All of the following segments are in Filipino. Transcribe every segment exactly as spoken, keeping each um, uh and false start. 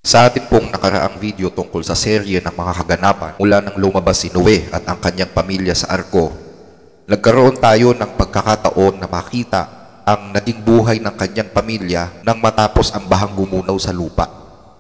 Sa ating pong nakaraang video tungkol sa serye ng mga kaganapan mula nang lumabas si Noe at ang kanyang pamilya sa arko, nagkaroon tayo ng pagkakataon na makita ang naging buhay ng kanyang pamilya nang matapos ang bahang gumunaw sa lupa.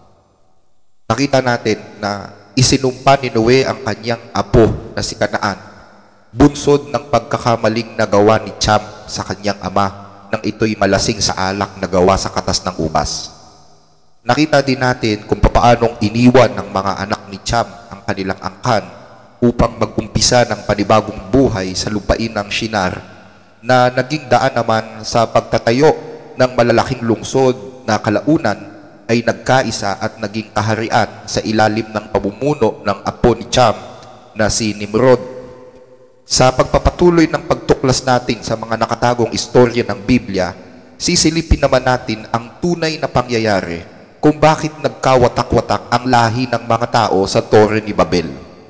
Nakita natin na isinumpa ni Noe ang kanyang apo na si Kanaan, bunsod ng pagkakamaling nagawa ni Cham sa kanyang ama nang ito'y malasing sa alak na gawa sa katas ng ubas. Nakita din natin kung paanong iniwan ng mga anak ni Cham ang kanilang angkan upang mag-umpisa ng panibagong buhay sa lupain ng Shinar na naging daan naman sa pagtatayo ng malalaking lungsod na kalaunan ay nagkaisa at naging kaharian sa ilalim ng pamumuno ng apo ni Cham na si Nimrod. Sa pagpapatuloy ng pagtuklas natin sa mga nakatagong istorya ng Biblia, sisilipin naman natin ang tunay na pangyayari kung bakit nagkawatak-watak ang lahi ng mga tao sa Torre ni Babel.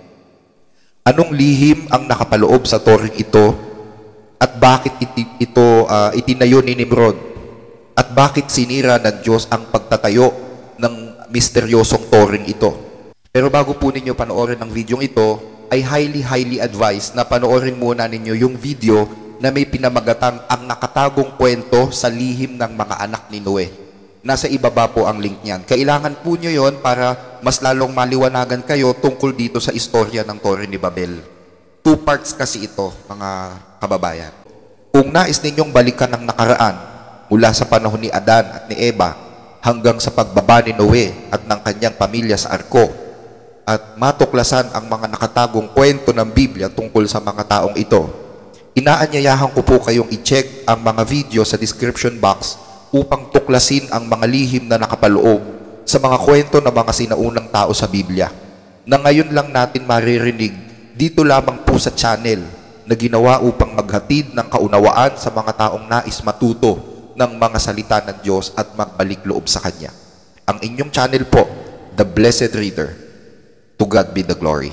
Anong lihim ang nakapaloob sa toreng ito at bakit iti, ito uh, itinayo ni Nimrod at bakit sinira ng Diyos ang pagtatayo ng misteryosong toreng ito. Pero bago po ninyo panoorin ang video ito, ay highly highly advised na panoorin muna ninyo yung video na may pinamagatang ang nakatagong kwento sa lihim ng mga anak ni Noe. Nasa ibaba po ang link niyan. Kailangan po nyo yon para mas lalong maliwanagan kayo tungkol dito sa istorya ng Torre ni Babel. Two parts kasi ito, mga kababayan. Kung nais ninyong balikan ang nakaraan mula sa panahon ni Adan at ni Eva hanggang sa pagbaba ni Noe at ng kanyang pamilya sa arko at matuklasan ang mga nakatagong kwento ng Biblia tungkol sa mga taong ito, inaanyayahan ko po kayong i-check ang mga video sa description box upang tuklasin ang mga lihim na nakapaloob sa mga kwento ng mga sinaunang tao sa Biblia na ngayon lang natin maririnig dito lamang po sa channel na ginawa upang maghatid ng kaunawaan sa mga taong nais matuto ng mga salita ng Diyos at magbalik loob sa Kanya. Ang inyong channel po, The Blessed Reader. To God be the glory.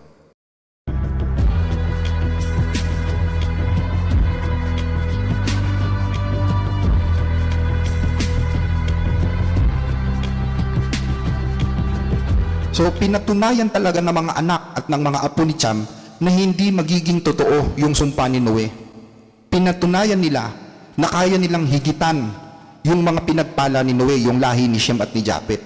So, pinatunayan talaga ng mga anak at ng mga apo ni Cham na hindi magiging totoo yung sumpa ni Noe. Pinatunayan nila na kaya nilang higitan yung mga pinagpala ni Noe, yung lahi ni Shem at ni Japet.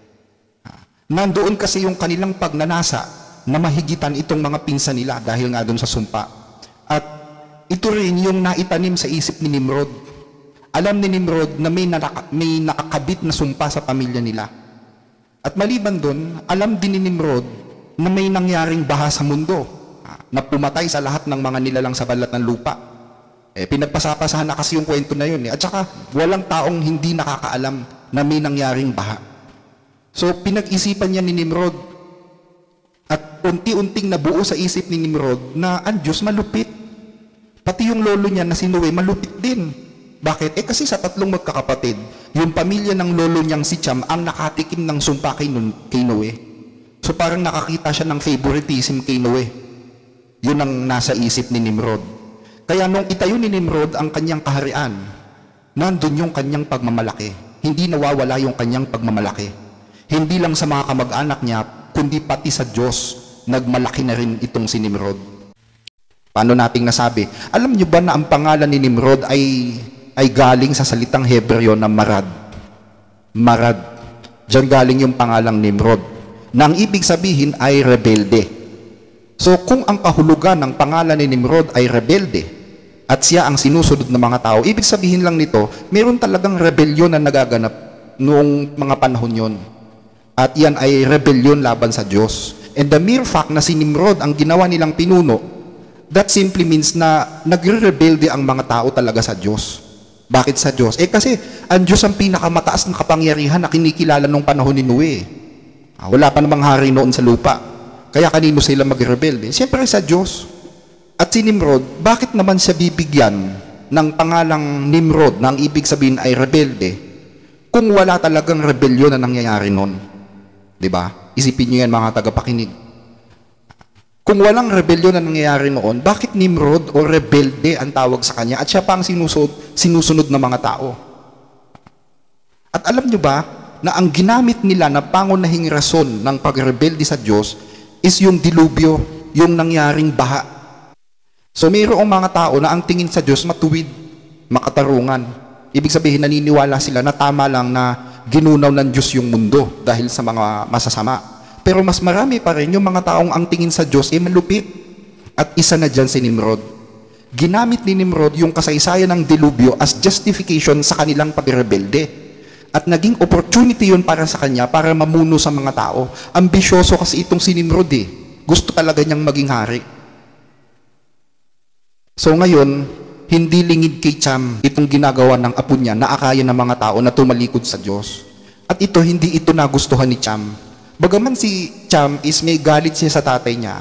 Nandoon kasi yung kanilang pagnanasa na mahigitan itong mga pinsan nila dahil nga doon sa sumpa. At ito rin yung naitanim sa isip ni Nimrod. Alam ni Nimrod na may, naka, may nakakabit na sumpa sa pamilya nila. At maliban doon, alam din ni Nimrod na may nangyaring baha sa mundo na pumatay sa lahat ng mga nilalang sa balat ng lupa. Eh, pinagpasapasahan na kasi yung kwento na yun. Eh. At saka, walang taong hindi nakakaalam na may nangyaring baha. So, pinag-isipan niya ni Nimrod at unti-unting nabuo sa isip ni Nimrod na ang Diyos malupit. Pati yung lolo niya na si Noe malupit din. Bakit? Eh kasi sa tatlong magkakapatid, yung pamilya ng lolo niyang si Cham ang nakatikim ng sumpa kay, kay Noe. So parang nakakita siya ng favoritism kay Noe. Yun ang nasa isip ni Nimrod. Kaya nung itayo ni Nimrod ang kanyang kaharian, nandun yung kanyang pagmamalaki. Hindi nawawala yung kanyang pagmamalaki. Hindi lang sa mga kamag-anak niya, kundi pati sa Diyos, nagmalaki na rin itong si Nimrod. Paano nating nasabi? Alam niyo ba na ang pangalan ni Nimrod ay ay galing sa salitang Hebreo na Marad. Marad. Diyan galing yung pangalang Nimrod. Na ang ibig sabihin ay rebelde. So kung ang kahulugan ng pangalan ni Nimrod ay rebelde, at siya ang sinusunod ng mga tao, ibig sabihin lang nito, meron talagang rebellion na nagaganap noong mga panahon yon. At yan ay rebellion laban sa Diyos. And the mere fact na si Nimrod ang ginawa nilang pinuno, that simply means na nagre-rebelde ang mga tao talaga sa Diyos. Bakit sa Diyos? Eh kasi ang Diyos ang pinakamataas ng kapangyarihan na kinikilala nung panahon ni Noe. Ah, wala pa namang hari noon sa lupa. Kaya kanino sila magrebelde? Siyempre sa Diyos. At si Nimrod, bakit naman siya bibigyan ng pangalang Nimrod na ang ibig sabihin ay rebelde kung wala talagang rebellion na nangyayari noon? Diba? Isipin niyo yan mga tagapakinig. Kung walang rebellion na nangyayari noon, bakit Nimrod o rebelde ang tawag sa kanya at siya pa ang sinusunod, sinusunod ng mga tao? At alam nyo ba, na ang ginamit nila na pangunahing rason ng pagrebelde sa Diyos is yung dilubyo, yung nangyaring baha. So mayroong mga tao na ang tingin sa Diyos matuwid, makatarungan. Ibig sabihin, naniniwala sila na tama lang na ginunaw ng Diyos yung mundo dahil sa mga masasama. Pero mas marami pa rin yung mga taong ang tingin sa Diyos ay malupit. At isa na dyan si Nimrod. Ginamit ni Nimrod yung kasaysayan ng dilubyo as justification sa kanilang pagrebelde. At naging opportunity yun para sa kanya para mamuno sa mga tao. Ambisyoso kasi itong si Nimrod eh. Gusto talaga niyang maging hari. So ngayon, hindi lingid kay Cham itong ginagawa ng apo niya na akaya ng mga tao na tumalikod sa Diyos. At ito, hindi ito nagustuhan ni Cham. Bagaman si Cham is may galit siya sa tatay niya,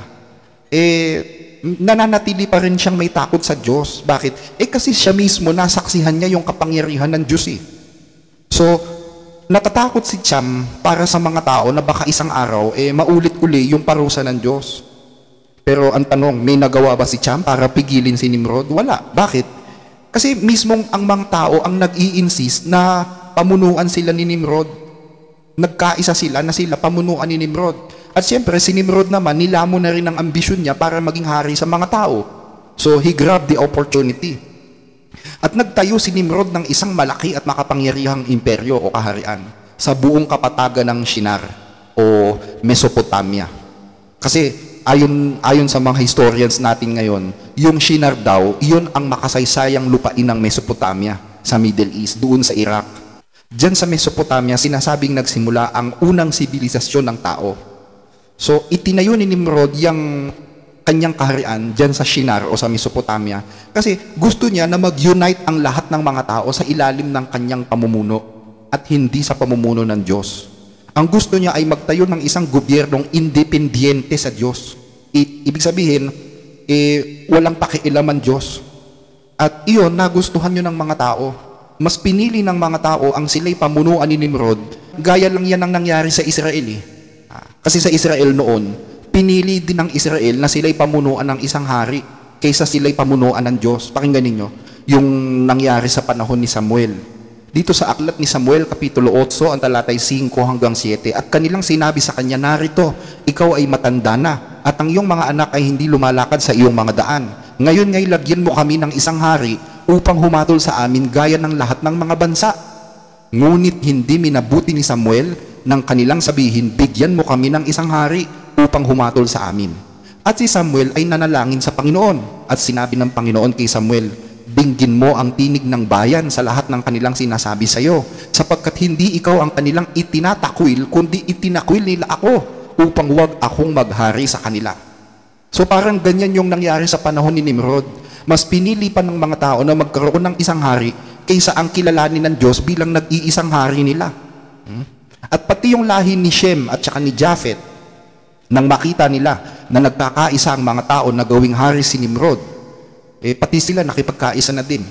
eh, nananatili pa rin siyang may takot sa Diyos. Bakit? Eh kasi siya mismo nasaksihan niya yung kapangyarihan ng Diyos eh. So, natatakot si Cham para sa mga tao na baka isang araw, eh, maulit-uli yung parusa ng Diyos. Pero ang tanong, may nagawa ba si Cham para pigilin si Nimrod? Wala. Bakit? Kasi mismong ang mga tao ang nag-i-insist na pamunuan sila ni Nimrod. Nagkaisa sila na sila pamunuan ni Nimrod. At siyempre, si Nimrod naman, nilamon na rin ang ambisyon niya para maging hari sa mga tao. So, he grabbed the opportunity. At nagtayo si Nimrod ng isang malaki at makapangyarihang imperyo o kaharian sa buong kapatagan ng Shinar o Mesopotamia. Kasi ayon, ayon sa mga historians natin ngayon, yung Shinar daw, iyon ang makasaysayang lupain ng Mesopotamia sa Middle East, doon sa Iraq. Diyan sa Mesopotamia, sinasabing nagsimula ang unang sibilisasyon ng tao. So, itinayo ni Nimrod yung kanyang kaharian dyan sa Shinar o sa Mesopotamia kasi gusto niya na mag-unite ang lahat ng mga tao sa ilalim ng kanyang pamumuno at hindi sa pamumuno ng Diyos. Ang gusto niya ay magtayo ng isang gobyernong independyente sa Diyos. I- ibig sabihin, eh, walang pakialaman Diyos. At iyon, nagustuhan yun ng mga tao. Mas pinili ng mga tao ang sila'y pamunuan ni Nimrod, gaya lang yan ang nangyari sa Israel eh. Kasi sa Israel noon, pinili din ng Israel na sila'y pamunuan ng isang hari kaysa sila'y pamunuan ng Diyos. Pakinggan ninyo yung nangyari sa panahon ni Samuel. Dito sa aklat ni Samuel, Kapitulo eight, ang talatay five hanggang seven, at kanilang sinabi sa kanya, narito, ikaw ay matanda na, at ang iyong mga anak ay hindi lumalakad sa iyong mga daan. Ngayon ngay lagyan mo kami ng isang hari upang humatol sa amin gaya ng lahat ng mga bansa. Ngunit hindi minabuti ni Samuel nang kanilang sabihin, bigyan mo kami ng isang hari upang humatol sa amin. At si Samuel ay nanalangin sa Panginoon. At sinabi ng Panginoon kay Samuel, dinggin mo ang tinig ng bayan sa lahat ng kanilang sinasabi sa iyo, sapagkat hindi ikaw ang kanilang itinatakwil, kundi itinakwil nila ako, upang huwag akong maghari sa kanila. So parang ganyan yung nangyari sa panahon ni Nimrod. Mas pinili pa ng mga tao na magkaroon ng isang hari kaysa ang kilalanin ng Diyos bilang nag-iisang hari nila. Hmm? At pati yung lahi ni Shem at saka ni Japhet, nang makita nila na nagkakaisa ang mga tao na gawing hari si Nimrod, eh pati sila nakipagkaisa na din.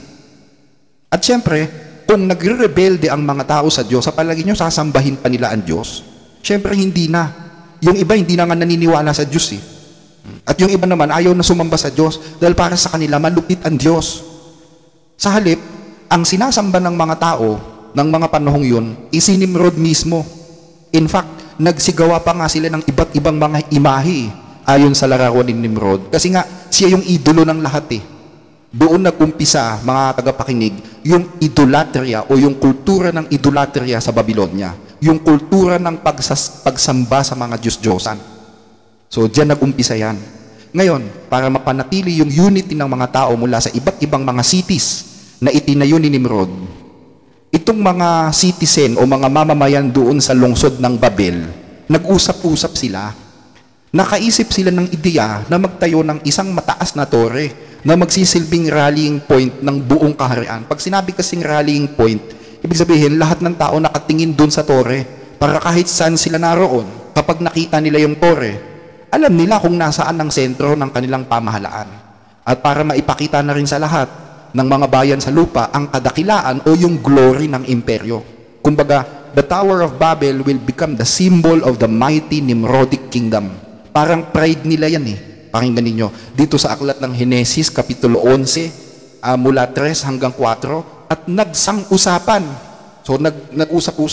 At syempre, kung nagre-rebelde ang mga tao sa Diyos, sa palagi nyo sasambahin pa nila ang Diyos, syempre hindi na. Yung iba hindi na nga naniniwala sa Diyos eh. At yung iba naman ayaw na sumamba sa Diyos dahil para sa kanila malupit ang Diyos. Sa halip, ang sinasamba ng mga tao ng mga panahong yun, si Nimrod mismo. In fact, nagsigawa pa nga sila ng iba't ibang mga imahe ayon sa larawan ni Nimrod. Kasi nga, siya yung idolo ng lahat eh. Doon nag-umpisa, mga tagapakinig, yung idolatria o yung kultura ng idolatria sa Babylonia. Yung kultura ng pagsas, pagsamba sa mga Diyos-Diyosan. So, diyan nag-umpisa yan. Ngayon, para mapanatili yung unity ng mga tao mula sa iba't ibang mga cities na itinayo ni Nimrod, itong mga citizen o mga mamamayan doon sa lungsod ng Babel, nag-usap-usap sila, nakaisip sila ng ideya na magtayo ng isang mataas na tore na magsisilbing rallying point ng buong kaharian. Pag sinabi kasing rallying point, ibig sabihin lahat ng tao nakatingin doon sa tore para kahit saan sila naroon, kapag nakita nila yung tore, alam nila kung nasaan ang sentro ng kanilang pamahalaan. At para maipakita na rin sa lahat ng mga bayan sa lupa ang kadakilaan o yung glory ng imperyo. Kumbaga, the Tower of Babel will become the symbol of the mighty Nimrodic kingdom. Parang pride nila yan eh. Pakinggan ninyo. Dito sa aklat ng Henesis, Kapitulo eleven, uh, mula three hanggang four, at nagsang-usapan. So, nag, nag-usap-usap.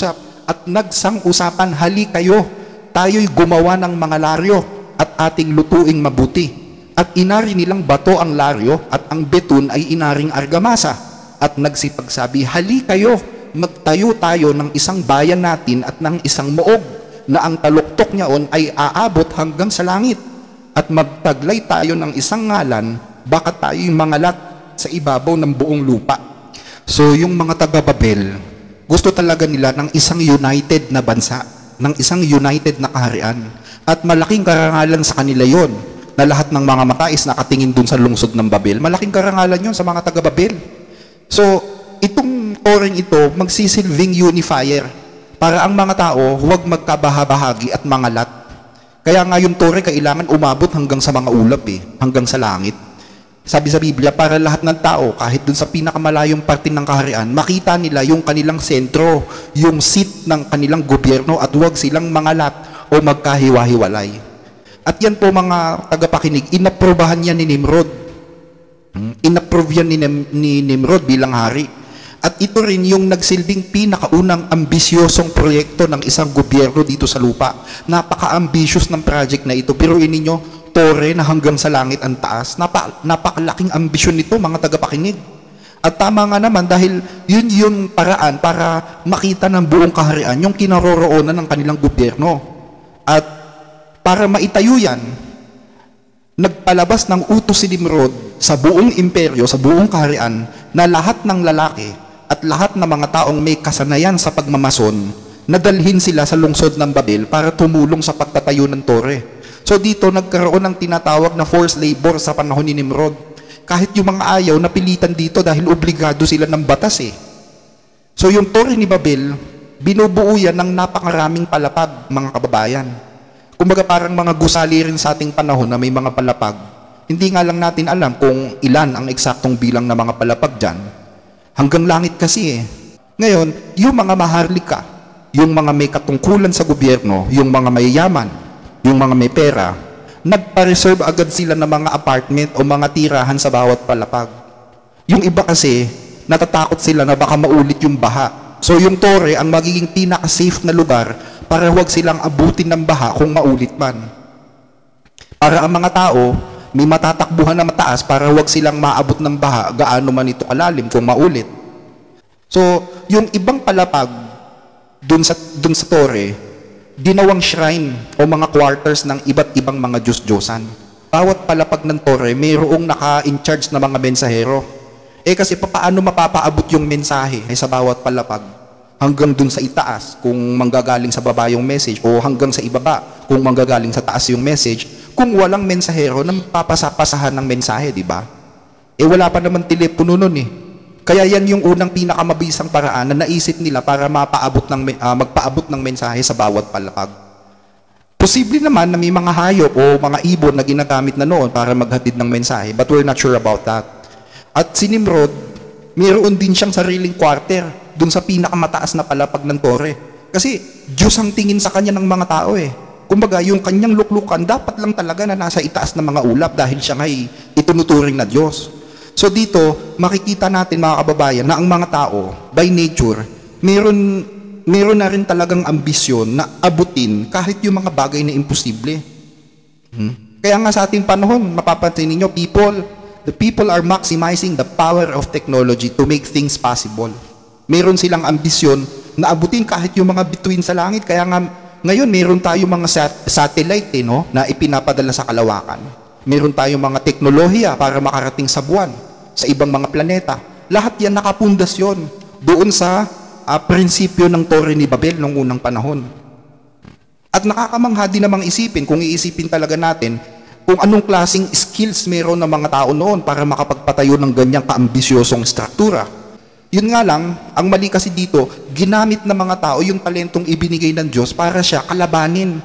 at nagsang-usapan, hali kayo, tayo'y gumawa ng mga laryo at ating lutuing mabuti. At inari nilang bato ang laryo at ang beton ay inaring argamasa. At nagsipagsabi, hali kayo, magtayo tayo ng isang bayan natin at ng isang muog na ang taluktok niyaon ay aabot hanggang sa langit. At magtaglay tayo ng isang ngalan, baka tayo'y mangalat sa ibabaw ng buong lupa. So yung mga taga-Babel, gusto talaga nila ng isang united na bansa, ng isang united na kaharian. At malaking karangalan sa kanila yon na lahat ng mga matais nakatingin dun sa lungsod ng Babel. Malaking karangalan yon sa mga taga-Babel. So, itong toring ito, magsisilbing unifier para ang mga tao huwag magkabahabahagi at mangalat. Kaya nga yung tore kailangan umabot hanggang sa mga ulap eh, hanggang sa langit. Sabi sa Biblia, para lahat ng tao, kahit dun sa pinakamalayong parte ng kaharian, makita nila yung kanilang sentro, yung seat ng kanilang gobyerno at huwag silang mangalat o magkahiwa-hiwalay. At yan po mga tagapakinig, inaprobahan yan ni Nimrod. Inapprove yan ni, Nem- ni Nimrod bilang hari. At ito rin yung nagsilbing pinakaunang ambisyosong proyekto ng isang gobyerno dito sa lupa. Napaka-ambitious ng project na ito. Pero ninyo, tore na hanggang sa langit ang taas. Napa, napakalaking ambisyon nito mga tagapakinig. At tama nga naman dahil yun yung paraan para makita ng buong kaharian yung kinaroroonan ng kanilang gobyerno. At para maitayo yan, nagpalabas ng utos si Nimrod sa buong imperyo, sa buong kaharian, na lahat ng lalaki at lahat ng mga taong may kasanayan sa pagmamason, nadalhin sila sa lungsod ng Babel para tumulong sa pagtatayo ng tore. So dito nagkaroon ng tinatawag na forced labor sa panahon ni Nimrod. Kahit yung mga ayaw, napilitan dito dahil obligado sila ng batas eh. So yung tore ni Babel, binubuo yan ng napakaraming palapag, mga kababayan. Kumbaga parang mga gusali rin sa ating panahon na may mga palapag. Hindi nga lang natin alam kung ilan ang eksaktong bilang na mga palapag dyan. Hanggang langit kasi eh. Ngayon, yung mga maharlika, yung mga may katungkulan sa gobyerno, yung mga mayayaman, yung mga may pera, nagpa-reserve agad sila ng mga apartment o mga tirahan sa bawat palapag. Yung iba kasi, natatakot sila na baka maulit yung baha. So yung tore ang magiging pinaka-safe na lugar para huwag silang abutin ng baha kung maulit man. Para ang mga tao, may matatakbuhan na mataas para huwag silang maabot ng baha gaano man ito kalalim kung maulit. So, yung ibang palapag dun sa, dun sa tore, dinawang shrine o mga quarters ng iba't ibang mga Diyos-Diyosan. Bawat palapag ng tore, mayroong naka-in-charge na mga mensahero. Eh kasi paano mapapaabot yung mensahe ay sa bawat palapag? Hanggang dun sa itaas kung manggagaling sa baba yung message o hanggang sa ibaba kung manggagaling sa taas yung message kung walang mensahero na papasapasahan ng mensahe, di ba? Eh wala pa naman telepono nun eh. Kaya yan yung unang pinakamabisang paraan na naisip nila para mapaabot ng, uh, magpaabot ng mensahe sa bawat palapag. Posible naman na may mga hayop o mga ibon na ginagamit na noon para maghatid ng mensahe, but we're not sure about that. At si Nimrod, mayroon din siyang sariling quarter dun sa pinakamataas na palapag ng tore. Kasi Diyos ang tingin sa kanya ng mga tao eh. Kumbaga, yung kanyang luklukan, dapat lang talaga na nasa itaas ng mga ulap dahil siya ngay itinuturing na Diyos. So dito, makikita natin mga kababayan na ang mga tao, by nature, meron, meron na rin talagang ambisyon na abutin kahit yung mga bagay na imposible. Hmm? Kaya nga sa ating panahon, mapapansin ninyo, people, the people are maximizing the power of technology to make things possible. Meron silang ambisyon na abutin kahit yung mga bituin sa langit. Kaya nga, ngayon, meron tayo mga sat- satellite eh, no, na ipinapadala sa kalawakan. Meron tayong mga teknolohiya para makarating sa buwan, sa ibang mga planeta. Lahat yan nakapundasyon doon sa uh, prinsipyo ng Tore ni Babel noong unang panahon. At nakakamangha din namang isipin, kung iisipin talaga natin, kung anong klaseng skills meron ng mga tao noon para makapagpatayo ng ganyang kaambisyosong struktura. Yun nga lang, ang mali kasi dito, ginamit ng mga tao yung talentong ibinigay ng Diyos para siya kalabanin.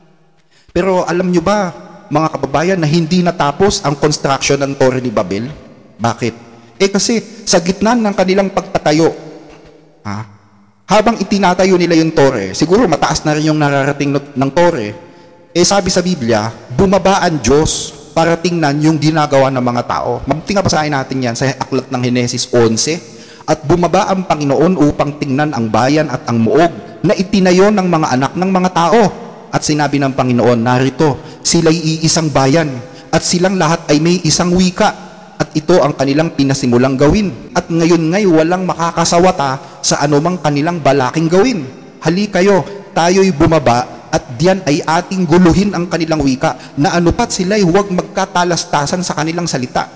Pero alam nyo ba, mga kababayan, na hindi natapos ang construction ng Tore ni Babel? Bakit? Eh kasi sa gitna ng kanilang pagtatayo, ha, habang itinatayo nila yung Tore, siguro mataas na rin yung nararating ng Tore, eh sabi sa Biblia, bumaba ang Diyos para tingnan yung ginagawa ng mga tao. Tingnan pa sa akin natin yan sa aklat ng Henesis eleven, at bumaba ang Panginoon upang tingnan ang bayan at ang muog na itinayo ng mga anak ng mga tao. At sinabi ng Panginoon, narito, sila'y iisang bayan, at silang lahat ay may isang wika, at ito ang kanilang pinasimulang gawin. At ngayon ngay walang makakasawata sa anumang kanilang balaking gawin. Hali kayo, tayo'y bumaba, at diyan ay ating guluhin ang kanilang wika, na anupat sila'y huwag magkatalastasan sa kanilang salita.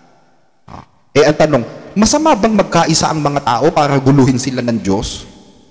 Eh ang tanong, masama bang magkaisa ang mga tao para guluhin sila ng Diyos?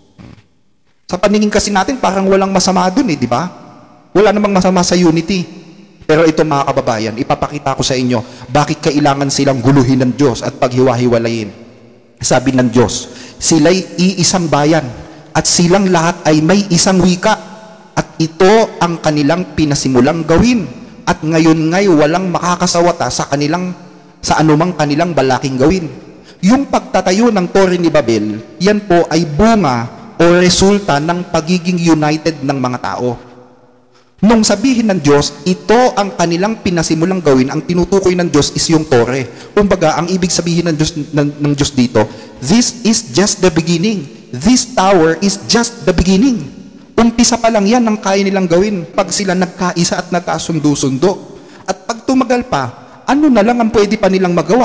Sa paningin kasi natin, parang walang masama dun eh, di ba? Wala namang masama sa unity. Pero ito mga kababayan, ipapakita ko sa inyo, bakit kailangan silang guluhin ng Diyos at paghiwa-hiwalayin. Sabi ng Diyos, sila'y iisang bayan, at silang lahat ay may isang wika, at ito ang kanilang pinasimulang gawin, at ngayon ngay walang makakasawata sa kanilang, sa anumang kanilang balaking gawin. Yung pagtatayo ng Tore ni Babel, yan po ay bunga o resulta ng pagiging united ng mga tao. Nung sabihin ng Diyos, ito ang kanilang pinasimulang gawin, ang tinutukoy ng Diyos is yung Tore. Kumbaga, ang ibig sabihin ng Diyos, ng, ng Diyos dito, this is just the beginning. This tower is just the beginning. Umpisa pa lang yan ang kaya nilang gawin pag sila nagkaisa at nagkasundo-sundo. At pag tumagal pa, ano na lang ang pwede pa nilang magawa?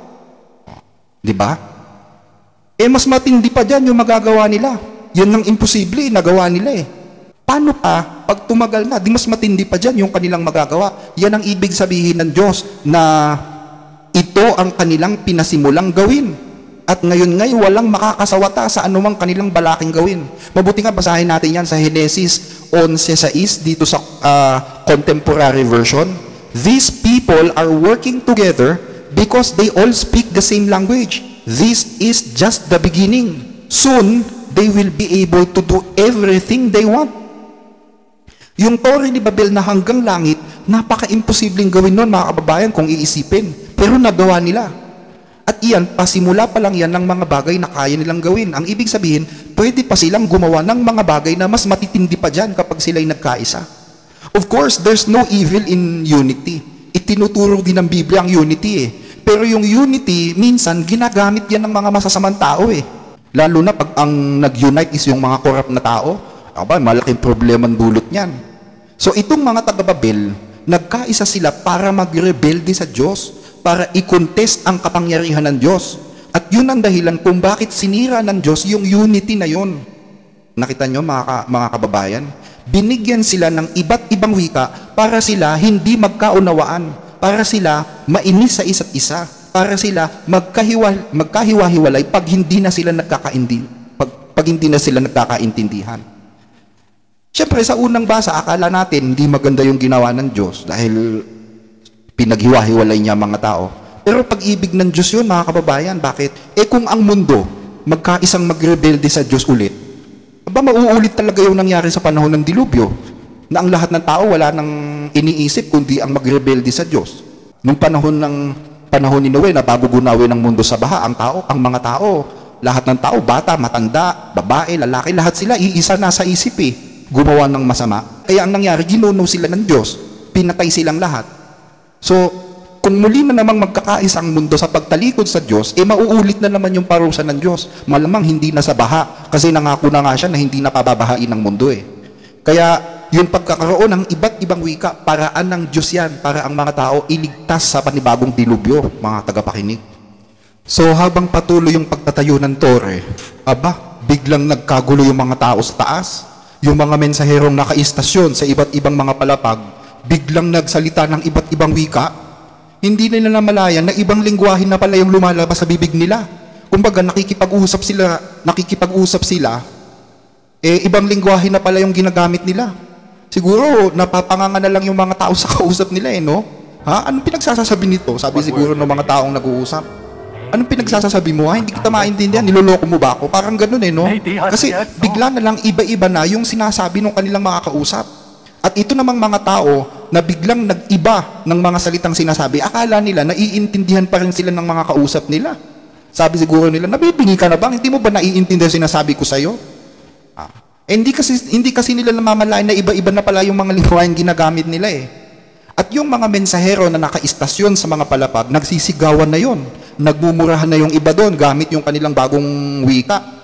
Di ba? Eh, mas matindi pa dyan yung magagawa nila. Yan ang imposible, nagawa nila eh. Paano pa, pag tumagal na, di mas matindi pa dyan yung kanilang magagawa. Yan ang ibig sabihin ng Diyos na ito ang kanilang pinasimulang gawin. At ngayon ngay, walang makakasawata sa anumang kanilang balaking gawin. Mabuti nga, basahin natin yan sa Genesis eleven six dito sa uh, contemporary version. These people are working together because they all speak the same language. This is just the beginning. Soon, they will be able to do everything they want. Yung Tore ni Babel na hanggang langit, napaka-imposibleng gawin nun mga kababayan kung iisipin. Pero nagawa nila. At iyan, pasimula pa lang yan ng mga bagay na kaya nilang gawin. Ang ibig sabihin, pwede pa silang gumawa ng mga bagay na mas matitindi pa dyan kapag sila'y nagkaisa. Of course, there's no evil in unity. Itinuturo din ng Biblia ang unity eh. Pero yung unity, minsan, ginagamit yan ng mga masasamang tao eh. Lalo na pag ang nag-unite is yung mga korap na tao, aba, malaking problema ang dulot niyan. So itong mga taga-Babel, nagkaisa sila para magrebelde sa Diyos, para i-contest ang kapangyarihan ng Diyos. At yun ang dahilan kung bakit sinira ng Diyos yung unity na yun. Nakita nyo mga, ka, mga kababayan? Binigyan sila ng iba't ibang wika para sila hindi magkaunawaan, para sila mainis sa isa't isa, para sila magkahiwa, magkahiwa-hiwalay pag hindi na sila nagkakaindi, pag, pag hindi na sila nagkakaintindihan. Siyempre, sa unang basa, akala natin hindi maganda yung ginawa ng Diyos dahil pinaghiwa-hiwalay niya mga tao. Pero pag-ibig ng Diyos yun, mga kababayan, bakit? Eh kung ang mundo magkaisang magrebelde sa Diyos ulit, aba mauulit talaga yung nangyari sa panahon ng dilubyo, na ang lahat ng tao wala nang iniisip kundi ang magrebelde sa Diyos. Nung panahon ng panahon ni Noe na bago gunawin ng mundo sa baha, ang tao, ang mga tao, lahat ng tao, bata, matanda, babae, lalaki, lahat sila iisa na sa isip eh, gumawa ng masama. Kaya ang nangyari, ginuno sila ng Diyos, pinatay silang lahat. So, kung muli na namang magkakaisa ang mundo sa pagtalikod sa Diyos, eh mauulit na naman yung parusa ng Diyos. Malamang hindi na sa baha, kasi nangako na nga siya na hindi na pababahain ng mundo eh. Kaya, yung pagkakaroon ng iba't ibang wika, paraan ng Diyos yan para ang mga tao iligtas sa panibagong dilubyo, mga tagapakinig. So habang patuloy yung pagtatayo ng Tore, aba, biglang nagkagulo yung mga tao sa taas. Yung mga mensaherong nakaistasyon sa iba't ibang mga palapag, biglang nagsalita ng iba't ibang wika. Hindi nila namalayan na ibang lingwahe na pala yung lumalabas sa bibig nila. Kumbaga nakikipag-usap sila, nakikipag-usap sila, eh ibang lingwahe na pala yung ginagamit nila. Siguro, napapanganga na lang yung mga tao sa kausap nila eh, no? Ha? Anong pinagsasasabi nito? Sabi siguro ng mga taong nag-uusap. Anong pinagsasasabi mo? Ha? Hindi kita maintindihan. Niloloko mo ba ako? Parang ganun eh, no? Kasi bigla na lang iba-iba na yung sinasabi ng kanilang mga kausap. At ito namang mga tao na biglang nag-iba ng mga salitang sinasabi, akala nila, naiintindihan pa rin sila ng mga kausap nila. Sabi siguro nila, nabibingi ka na ba? Hindi mo ba naiintindihan sinasabi ko sa'yo? Ah. Eh, hindi kasi hindi kasi nila namamalayan na iba-iba na pala yung mga lingwaheng ginagamit nila eh. At yung mga mensahero na nakaistasyon sa mga palapag, nagsisigawan na yon, nagmumurahan na yung iba doon gamit yung kanilang bagong wika.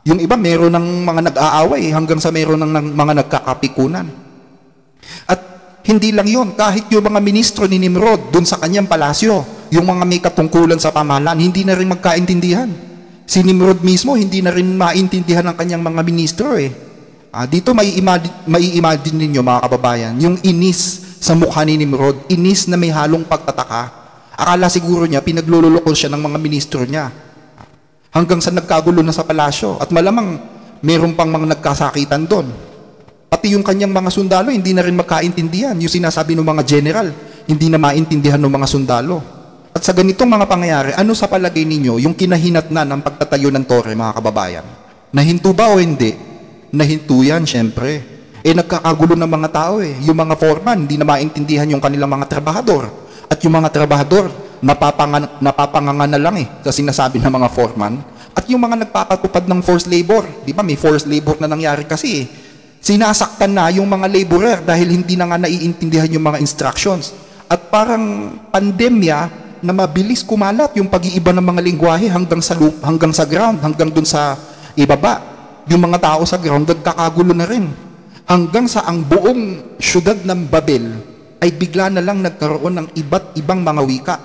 Yung iba meron ng mga nag-aaway hanggang sa meron ng, ng mga nagkakapikunan. At hindi lang yon, kahit yung mga ministro ni Nimrod dun sa kanyang palasyo, yung mga may katungkulan sa pamahalaan, hindi na rin magkaintindihan. Si Nimrod mismo, hindi na rin maintindihan ng kanyang mga ministro eh. Ah, dito may imagine, may imagine ninyo mga kababayan, yung inis sa mukha ni Nimrod, inis na may halong pagtataka. Akala siguro niya, pinaglululokol siya ng mga ministro niya. Hanggang sa nagkagulo na sa palasyo. At malamang, meron pang mga nagkasakitan doon. Pati yung kanyang mga sundalo, hindi na rin magkaintindihan. Yung sinasabi ng mga general, hindi na maintindihan ng mga sundalo. At sa ganitong mga pangyayari, ano sa palagay ninyo yung kinahinatnan ng pagtatayo ng tore, mga kababayan? Nahinto ba o hindi? Nahinto yan, syempre. Eh, nagkakagulo ng mga tao eh. Yung mga foreman, hindi na maintindihan yung kanilang mga trabahador. At yung mga trabahador, napapangan, napapanganga na lang eh, sa sinasabi ng mga foreman. At yung mga nagpapatupad ng forced labor, di ba may forced labor na nangyari kasi eh. Sinasaktan na yung mga laborer dahil hindi na nga naiintindihan yung mga instructions. At parang pandemya, na mabilis kumalat yung pag-iiba ng mga lingwahe hanggang sa loop, hanggang sa ground, hanggang dun sa ibaba. Yung mga tao sa ground, nagkakagulo na rin. Hanggang sa ang buong syudad ng Babel ay bigla na lang nagkaroon ng iba't ibang mga wika.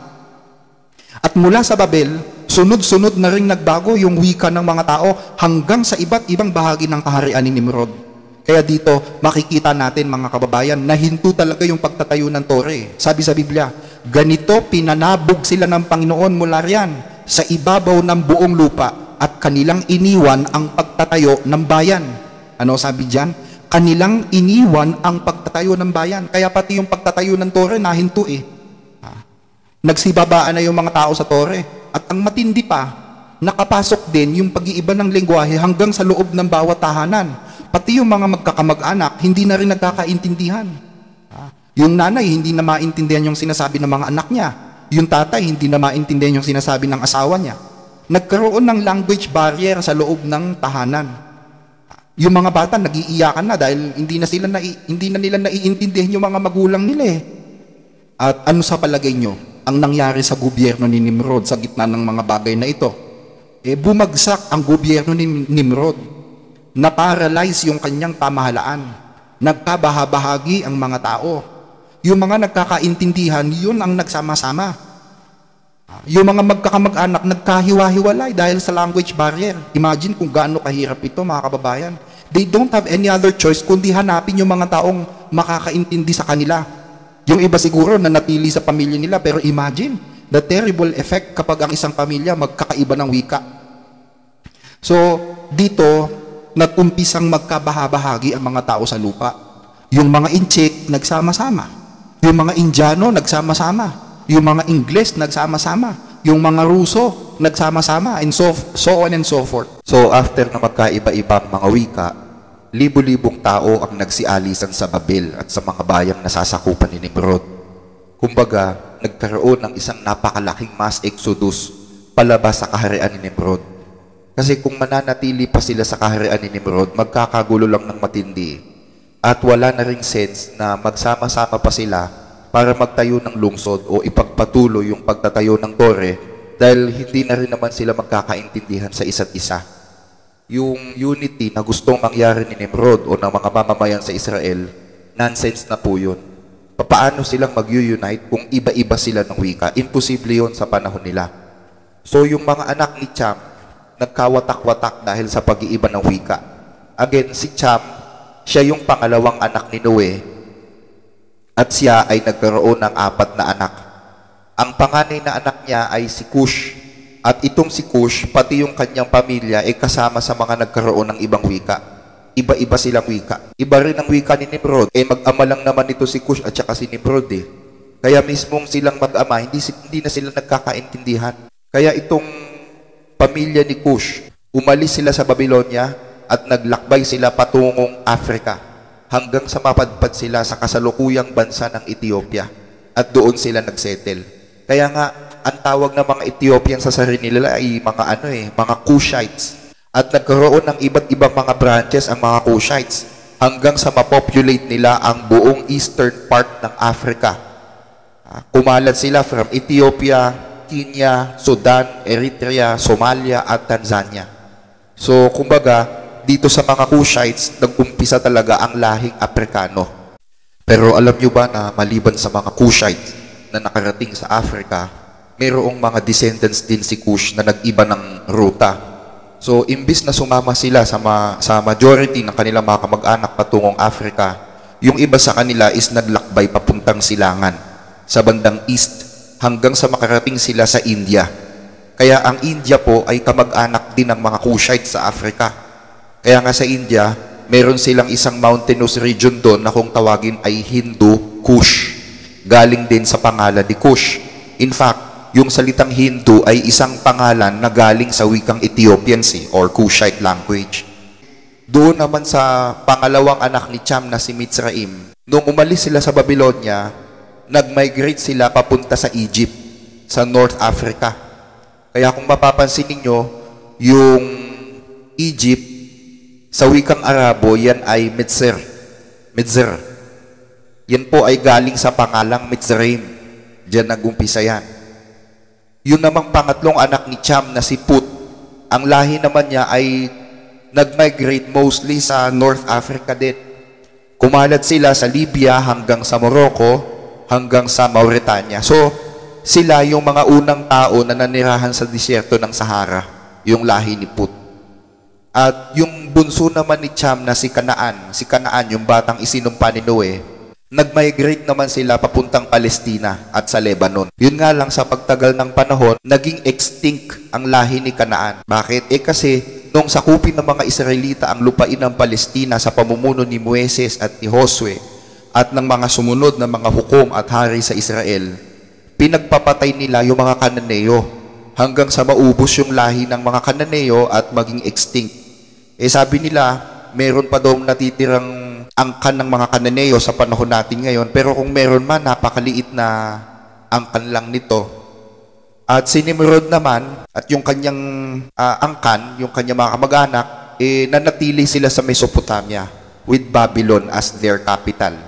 At mula sa Babel, sunod-sunod na rin nagbago yung wika ng mga tao hanggang sa iba't ibang bahagi ng kaharian ni Nimrod. Kaya dito, makikita natin mga kababayan, na hinto talaga yung pagtatayo ng tore. Sabi sa Biblia, ganito pinanabog sila ng Panginoon mula riyan sa ibabaw ng buong lupa at kanilang iniwan ang pagtatayo ng bayan. Ano sabi diyan? Kanilang iniwan ang pagtatayo ng bayan. Kaya pati yung pagtatayo ng tore nahinto eh. Nagsibabaan na yung mga tao sa tore. At ang matindi pa, nakapasok din yung pag-iiba ng lengguwahe hanggang sa loob ng bawat tahanan. Pati yung mga magkakamag-anak, hindi na rin nagkakaintindihan. Yung nanay, hindi na maintindihan yung sinasabi ng mga anak niya. Yung tatay, hindi na maintindihan yung sinasabi ng asawa niya. Nagkaroon ng language barrier sa loob ng tahanan. Yung mga bata, nag-iiyakan na dahil hindi na, sila na, hindi na nila naiintindihan yung mga magulang nila eh. At ano sa palagay nyo ang nangyari sa gobyerno ni Nimrod sa gitna ng mga bagay na ito? Eh, bumagsak ang gobyerno ni Nimrod. Na-paralyze yung kanyang pamahalaan. Nagkabahabahagi ang mga tao. Yung mga nagkakaintindihan, yun ang nagsama-sama. Yung mga magkakamag-anak, nagkahiwa-hiwalay dahil sa language barrier. Imagine kung gaano kahirap ito, mga kababayan. They don't have any other choice kundi hanapin yung mga taong makakaintindi sa kanila. Yung iba siguro na natili sa pamilya nila, pero imagine the terrible effect kapag ang isang pamilya magkakaiba ng wika. So, dito, nagumpisang magkabahabahagi ang mga tao sa lupa. Yung mga Inchik, nagsama-sama. Yung mga Indiano, nagsama-sama. Yung mga Ingles, nagsama-sama. Yung mga Ruso, nagsama-sama. And so, so on and so forth. So after na magkaiba-ibang mga wika, libo-libong tao ang nagsialisan sa Babel at sa mga bayang nasasakupan ni Nimrod. Kumbaga, nagkaroon ng isang napakalaking mass exodus palabas sa kaharian ni Nimrod. Kasi kung mananatili pa sila sa kaharian ni Nimrod, magkakagulo lang ng matindi. At wala na ring sense na magsama-sama pa sila para magtayo ng lungsod o ipagpatuloy yung pagtatayo ng tore dahil hindi na rin naman sila magkakaintindihan sa isa't isa. Yung unity na gustong mangyari ni Nimrod o ng mga mamamayan sa Israel, nonsense na po yun. Paano silang mag-unite kung iba-iba sila ng wika? Imposible yun sa panahon nila. So yung mga anak ni Cham, nagkawatak-watak dahil sa pag-iiba ng wika. Again, si Cham, siya yung pangalawang anak ni Noe at siya ay nagkaroon ng apat na anak. Ang panganay na anak niya ay si Cush at itong si Cush, pati yung kanyang pamilya ay kasama sa mga nagkaroon ng ibang wika. Iba-iba silang wika. Iba rin ang wika ni Nimrod. Eh mag-ama lang naman ito si Cush at saka si Nimrod eh. Kaya mismong silang mag-ama, hindi, hindi na sila nagkakaintindihan. Kaya itong pamilya ni Cush, umalis sila sa Babylonia at naglakbay sila patungong Africa hanggang sa mapadpad sila sa kasalukuyang bansa ng Ethiopia at doon sila nagsettle. Kaya nga, ang tawag ng mga Ethiopian sa sarili nila ay mga ano eh, mga Cushites. At nagkaroon ng iba't ibang mga branches ang mga Cushites hanggang sa mapopulate nila ang buong eastern part ng Africa. Kumalat sila from Ethiopia, Kenya, Sudan, Eritrea, Somalia, at Tanzania. So, kumbaga, dito sa mga Cushites, nag-umpisa talaga ang lahing Afrikano. Pero alam nyo ba na maliban sa mga Cushites na nakarating sa Africa, mayroong mga descendants din si Cush na nag-iba ng ruta. So, imbis na sumama sila sa, ma sa majority ng kanilang mga kamag-anak patungong Africa, yung iba sa kanila is naglakbay papuntang silangan sa bandang east hanggang sa makarating sila sa India. Kaya ang India po ay kamag-anak din ng mga Cushites sa Africa. Kaya nga sa India, meron silang isang mountainous region doon na kung tawagin ay Hindu Kush. Galing din sa pangalan ni Kush. In fact, yung salitang Hindu ay isang pangalan na galing sa wikang Ethiopian Sea or Kushite language. Doon naman sa pangalawang anak ni Cham na si Mizraim, nung umalis sila sa Babylonia, nag-migrate sila papunta sa Egypt, sa North Africa. Kaya kung mapapansin ninyo, yung Egypt, sa wikang Arabo, yan ay Mizr. Mizr. Yan po ay galing sa pangalang Mizraim. Diyan nag-umpisa yan. Yun namang pangatlong anak ni Cham na si Put, ang lahi naman niya ay nag-migrate mostly sa North Africa din. Kumalat sila sa Libya hanggang sa Morocco, hanggang sa Mauritania. So, sila yung mga unang tao na nanirahan sa disyerto ng Sahara, yung lahi ni Put. At yung bunso naman ni Cham na si Kanaan, si Kanaan yung batang isinumpa ni Noe, nag-migrate naman sila papuntang Palestina at sa Lebanon. Yun nga lang sa pagtagal ng panahon, naging extinct ang lahi ni Kanaan. Bakit? Eh kasi nung sakupin ng mga Israelita ang lupain ng Palestina sa pamumuno ni Moises at ni Josue at ng mga sumunod na mga hukom at hari sa Israel, pinagpapatay nila yung mga Kananeo hanggang sa maubos yung lahi ng mga Kananeo at maging extinct. Eh sabi nila, meron pa daw natitirang angkan ng mga Kananeo sa panahon natin ngayon, pero kung meron man, napakaliit na angkan lang nito. At si Nimrod naman, at yung kanyang uh, angkan, yung kanyang mga kamag-anak, eh nanatili sila sa Mesopotamia with Babylon as their capital.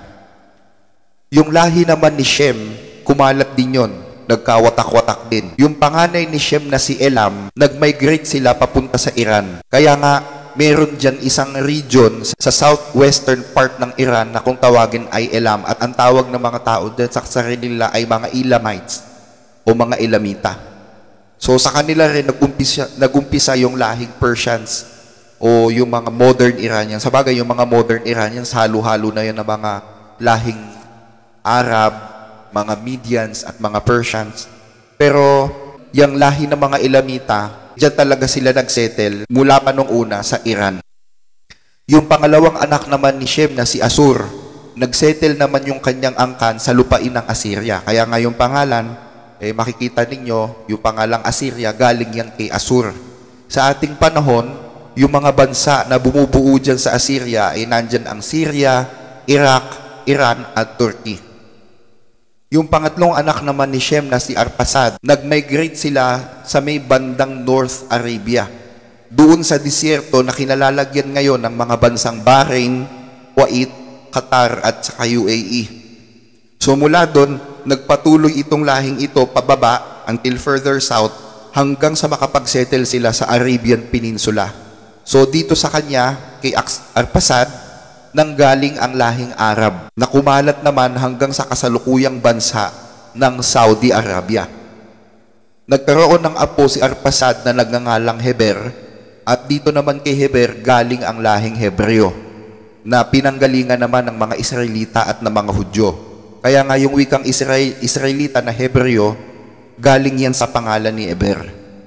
Yung lahi naman ni Shem, kumalat din yun, nagkawatak-watak din. Yung panganay ni Shem na si Elam, nag-migrate sila papunta sa Iran. Kaya nga, meron dyan isang region sa southwestern part ng Iran na kung tawagin ay Elam. At ang tawag ng mga tao dyan sa sarili nila ay mga Elamites o mga Elamita. So sa kanila rin nag-umpisa, nag-umpisa yung lahing Persians o yung mga modern Iranians. Sa bagay, yung mga modern Iranians, halo-halo na yun ng mga lahing Arab, mga Medians at mga Persians. Pero yung lahi ng mga Elamita, diyan talaga sila nagsettle mula pa nung una sa Iran. Yung pangalawang anak naman ni Shem na si Asur, nagsettle naman yung kanyang angkan sa lupain ng Assyria. Kaya nga yung pangalan, eh, makikita ninyo, yung pangalang Assyria, galing yan kay Asur. Sa ating panahon, yung mga bansa na bumubuo dyan sa Assyria, ay nandyan ang Syria, Iraq, Iran at Turkey. Yung pangatlong anak naman ni Shem na si Arphaxad, nag-migrate sila sa may bandang North Arabia. Doon sa disyerto na kinalalagyan ngayon ng mga bansang Bahrain, Kuwait, Qatar at saka U A E. So mula doon, nagpatuloy itong lahing ito pababa until further south hanggang sa makapagsettle sila sa Arabian Peninsula. So dito sa kanya, kay Arphaxad, nanggaling ang lahing Arab na kumalat naman hanggang sa kasalukuyang bansa ng Saudi Arabia. Nagkaroon ng apo si Arphaxad na nagngangalang Heber at dito naman kay Heber galing ang lahing Hebreo na pinanggalingan naman ng mga Israelita at ng mga Hudyo. Kaya nga yung wikang Israel, Israelita na Hebreo, galing yan sa pangalan ni Heber.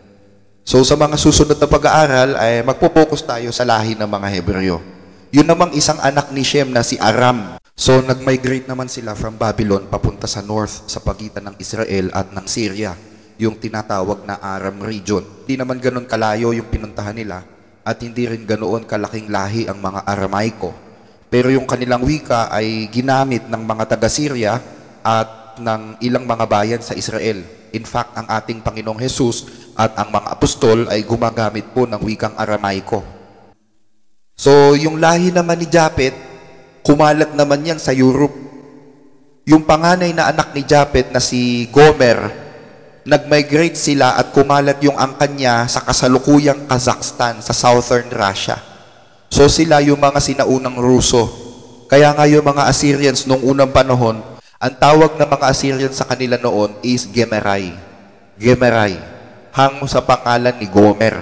So sa mga susunod na pag-aaral ay magpo-focus tayo sa lahi ng mga Hebreo. Yun namang isang anak ni Shem na si Aram. So, nag-migrate naman sila from Babylon papunta sa north sa pagitan ng Israel at ng Syria, yung tinatawag na Aram region. Hindi naman ganun kalayo yung pinuntahan nila at hindi rin ganoon kalaking lahi ang mga Aramaiko. Pero yung kanilang wika ay ginamit ng mga taga-Syria at ng ilang mga bayan sa Israel. In fact, ang ating Panginoong Jesus at ang mga apostol ay gumagamit po ng wikang Aramaiko. So, yung lahi naman ni Japet, kumalat naman yan sa Europe. Yung panganay na anak ni Japet na si Gomer, nag-migrate sila at kumalat yung angkan niya sa kasalukuyang Kazakhstan sa southern Russia. So sila yung mga sinaunang Ruso. Kaya nga yung mga Assyrians noong unang panahon, ang tawag ng mga Assyrians sa kanila noon is Gemerai. Gemerai, hango sa pangalan ni Gomer.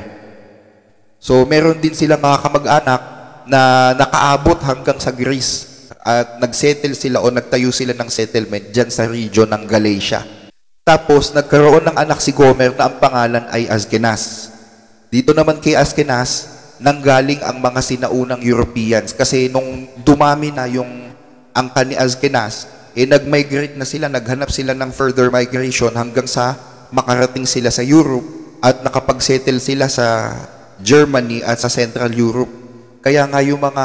So meron din silang mga kamag-anak na nakaabot hanggang sa Greece at nagsettle sila o nagtayo sila ng settlement dyan sa region ng Galatia. Tapos nagkaroon ng anak si Gomer na ang pangalan ay Ashkenaz. Dito naman kay Ashkenaz, nanggaling ang mga sinaunang Europeans kasi nung dumami na yung angkan ni Ashkenaz, eh nag-migrate na sila, naghanap sila ng further migration hanggang sa makarating sila sa Europe at nakapag-settle sila sa Germany at sa Central Europe. Kaya nga yung mga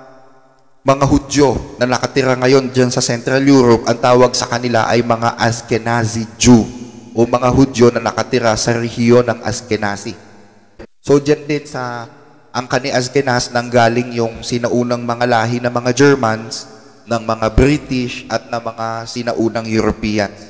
mga Hudyo na nakatira ngayon dyan sa Central Europe, ang tawag sa kanila ay mga Ashkenazi Jew o mga Hudyo na nakatira sa rehiyon ng Ashkenazi. So dyan din sa angkan ni Ashkenaz nanggaling yung sinaunang mga lahi ng mga Germans, ng mga British at ng mga sinaunang Europeans.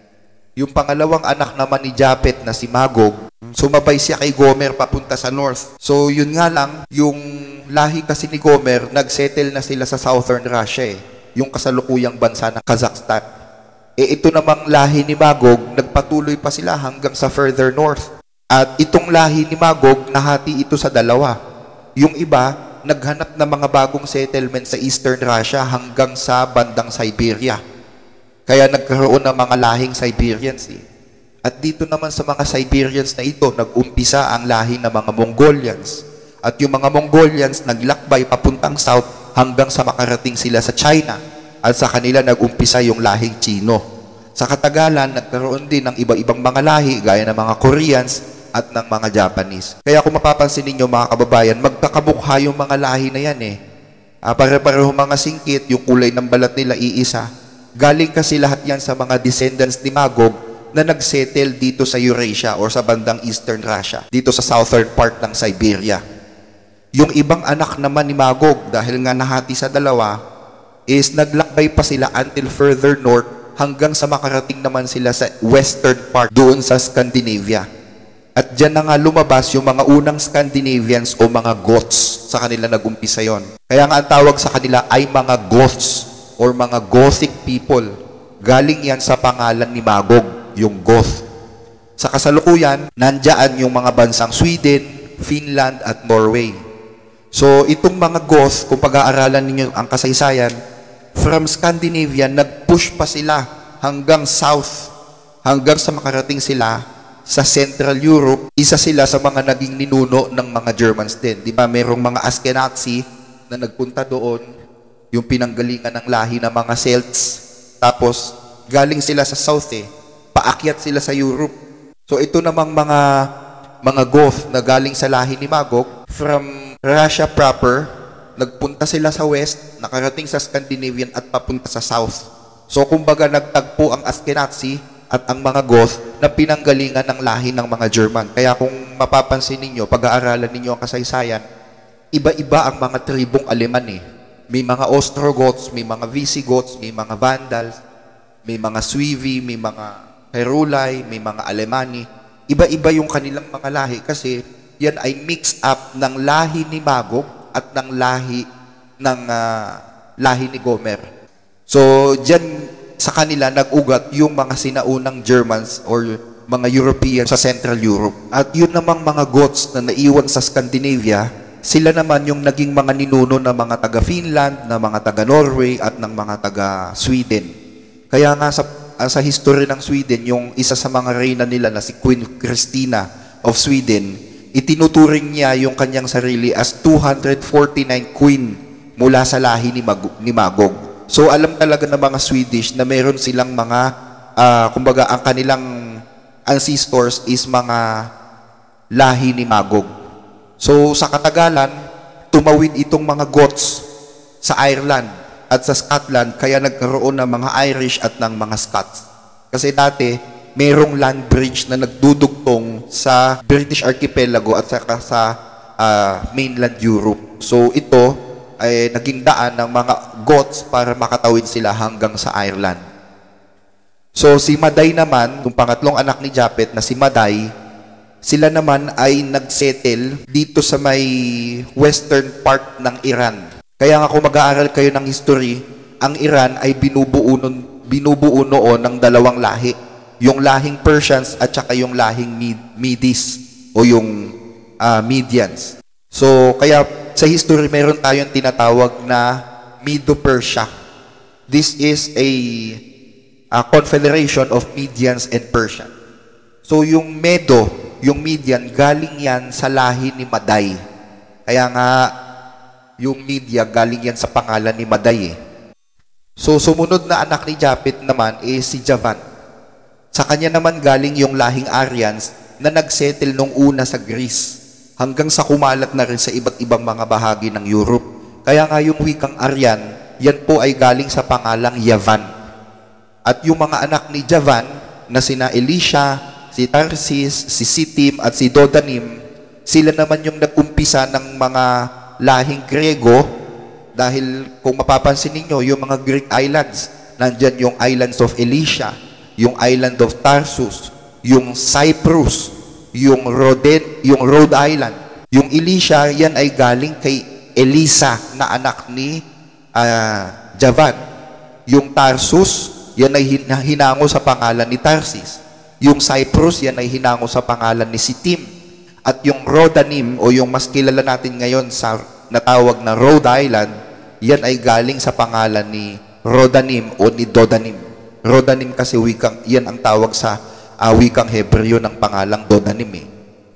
Yung pangalawang anak naman ni Japet na si Magog, sumabay siya kay Gomer papunta sa north. So yun nga lang, yung lahi kasi ni Gomer, nagsettle na sila sa southern Russia eh, yung kasalukuyang bansa ng Kazakhstan. Eh ito namang lahi ni Magog, nagpatuloy pa sila hanggang sa further north. At itong lahi ni Magog, nahati ito sa dalawa. Yung iba, naghanap ng mga bagong settlement sa eastern Russia hanggang sa bandang Siberia. Kaya nagkaroon ng mga lahing Siberians eh. At dito naman sa mga Siberians na ito, nag-umpisa ang lahi ng mga Mongolians. At yung mga Mongolians naglakbay papuntang south hanggang sa makarating sila sa China. At sa kanila nag-umpisa yung lahing Chino. Sa katagalan, nagkaroon din ng iba-ibang mga lahi gaya ng mga Koreans at ng mga Japanese. Kaya kung mapapansin ninyo mga kababayan, magkakamukha yung mga lahi na yan eh. Ah, pare-pareho mga singkit, yung kulay ng balat nila iisa. Galing kasi lahat yan sa mga descendants ni Magog na nagsettle dito sa Eurasia or sa bandang eastern Russia, dito sa southern part ng Siberia. Yung ibang anak naman ni Magog, dahil nga nahati sa dalawa, is naglakbay pa sila until further north hanggang sa makarating naman sila sa western part, doon sa Scandinavia. At dyan na nga lumabas yung mga unang Scandinavians o mga Goths. Sa kanila nag-umpisa yon. Kaya nga ang tawag sa kanila ay mga Goths or mga Gothic people. Galing yan sa pangalan ni Magog, yung Goth. Sa kasalukuyan, nandyan yung mga bansang Sweden, Finland at Norway. So itong mga Goth, kung pag-aaralan ninyo ang kasaysayan, from Scandinavia, nag-push pa sila hanggang south, hanggang sa makarating sila sa Central Europe. Isa sila sa mga naging ninuno ng mga Germans din. Di ba, merong mga Ashkenazi na nagpunta doon, yung pinanggalingan ng lahi ng mga Celts. Tapos, galing sila sa south eh. Paakyat sila sa Europe. So, ito namang mga mga Goth na galing sa lahi ni Magog, from Russia proper, nagpunta sila sa west, nakarating sa Scandinavian at papunta sa south. So, kumbaga, nagtagpo ang Ashkenazi at ang mga Goth na pinanggalingan ng lahi ng mga German. Kaya kung mapapansin ninyo, pag-aaralan ninyo ang kasaysayan, iba-iba ang mga tribong Aleman eh. May mga Ostrogoths, may mga Visigoths, may mga Vandals, may mga Suevi, may mga Heruli, may mga Alemani. Iba-iba yung kanilang mga lahi kasi yan ay mix up ng lahi ni Magog at ng lahi ng uh, lahi ni Gomer. So, dyan sa kanila nag-ugat yung mga sinaunang Germans or mga Europeans sa Central Europe. At yun namang mga Goths na naiwan sa Scandinavia, sila naman yung naging mga ninuno ng mga taga-Finland, ng mga taga-Norway at ng mga taga-Sweden. Kaya nga sa, uh, sa history ng Sweden, yung isa sa mga reyna nila na si Queen Christina of Sweden, itinuturing niya yung kanyang sarili as two hundred forty-nine queen mula sa lahi ni, Mag- ni Magog. So, alam talaga ng mga Swedish na meron silang mga, uh, kumbaga, ang kanilang ancestors is mga lahi ni Magog. So, sa katagalan, tumawid itong mga Goths sa Ireland at sa Scotland, kaya nagkaroon ng mga Irish at ng mga Scots. Kasi dati, merong land bridge na nagdudugtong sa British Archipelago at saka sa uh, mainland Europe. So, ito ay naging daan ng mga Goths para makatawid sila hanggang sa Ireland. So si Maday naman, yung pangatlong anak ni Japet na si Maday, sila naman ay nagsettle dito sa may western part ng Iran. Kaya nga kung mag-aaral kayo ng history, ang Iran ay binubuo, nun, binubuo noon ng dalawang lahi. Yung lahing Persians at saka yung lahing Medes o yung uh, Medians. So kaya sa history meron tayong tinatawag na Medo-Persia. This is a, a confederation of Medians and Persian. So yung Medo, yung Median, galing yan sa lahi ni Maday. Kaya nga, yung Media, galing yan sa pangalan ni Maday. Eh. So sumunod na anak ni Japet naman is si Javan. Sa kanya naman galing yung lahing Aryans na nagsettle nung una sa Greece hanggang sa kumalat na rin sa iba't ibang mga bahagi ng Europe. Kaya nga yung wikang Aryan, yan po ay galing sa pangalang Yavan. At yung mga anak ni Javan na sina Elisha, si Tarsis, si Sitim at si Dodanim, sila naman yung nag-umpisa ng mga lahing Grego dahil kung mapapansin ninyo, yung mga Greek islands, nandyan yung islands of Elisha, yung island of Tarsus, yung Cyprus, yung Rhoden, yung Rhode Island. Yung Elisha, yan ay galing kay Elisa na anak ni uh, Javan. Yung Tarsus, yan ay hin hinango sa pangalan ni Tarsis. Yung Cyprus, yan ay hinango sa pangalan ni Sitim. At yung Rhodanim, o yung mas kilala natin ngayon sa natawag na Rhode Island, yan ay galing sa pangalan ni Rhodanim o ni Dodanim. Rhodanim kasi wikang, yan ang tawag sa uh, wikang Hebreo ng pangalang Dodanim. Eh.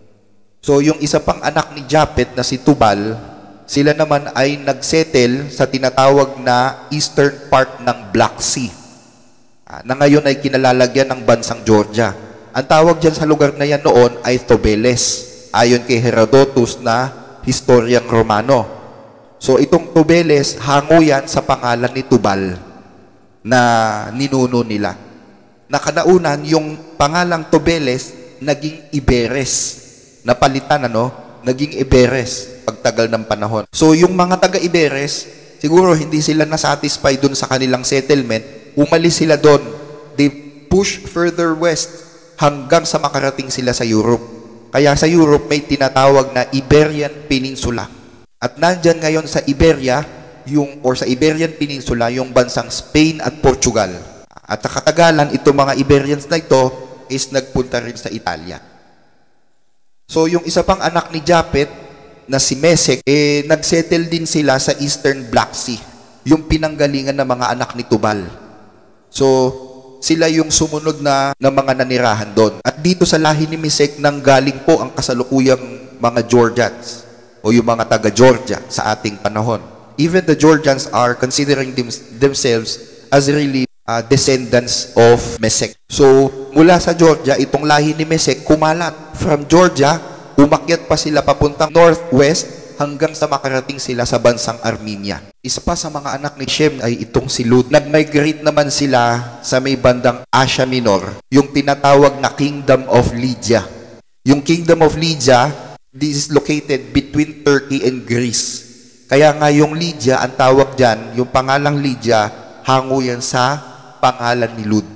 So yung isa pang anak ni Japet na si Tubal, sila naman ay nagsettle sa tinatawag na eastern part ng Black Sea, uh, na ngayon ay kinalalagyan ng bansang Georgia. Ang tawag dyan sa lugar na yan noon ay Tobeles, ayon kay Herodotus na historiang Romano. So itong Tobeles, hango yan sa pangalan ni Tubal na ninuno nila. Nakanaunan, yung pangalang Tobeles naging Iberes. Napalitan, ano? Naging Iberes pagtagal ng panahon. So yung mga taga-Iberes, siguro hindi sila na-satisfy dun sa kanilang settlement, umalis sila doon. They push further west hanggang sa makarating sila sa Europe. Kaya sa Europe may tinatawag na Iberian Peninsula. At nandyan ngayon sa Iberia, yung, or sa Iberian Peninsula, yung bansang Spain at Portugal. At sa katagalan, itong mga Iberians na ito is nagpunta rin sa Italia. So yung isa pang anak ni Japet, na si Mesek, eh, nagsettle din sila sa Eastern Black Sea, yung pinanggalingan ng mga anak ni Tubal. So, sila yung sumunod na, na mga nanirahan doon. At dito sa lahi ni Mesek, nanggaling po ang kasalukuyang mga Georgians, o yung mga taga-Georgia sa ating panahon. Even the Georgians are considering them, themselves as really uh, descendants of Mesek. So, mula sa Georgia, itong lahi ni Mesek, kumalat from Georgia, umakyat pa sila papuntang northwest hanggang sa makarating sila sa bansang Armenia. Isa pa sa mga anak ni Shem ay itong si Lut. Nag-migrate naman sila sa may bandang Asia Minor, yung tinatawag na Kingdom of Lydia. Yung Kingdom of Lydia, this is located between Turkey and Greece. Kaya nga yung Lydia, ang tawag dyan, yung pangalang Lydia, hango yan sa pangalan ni Lut.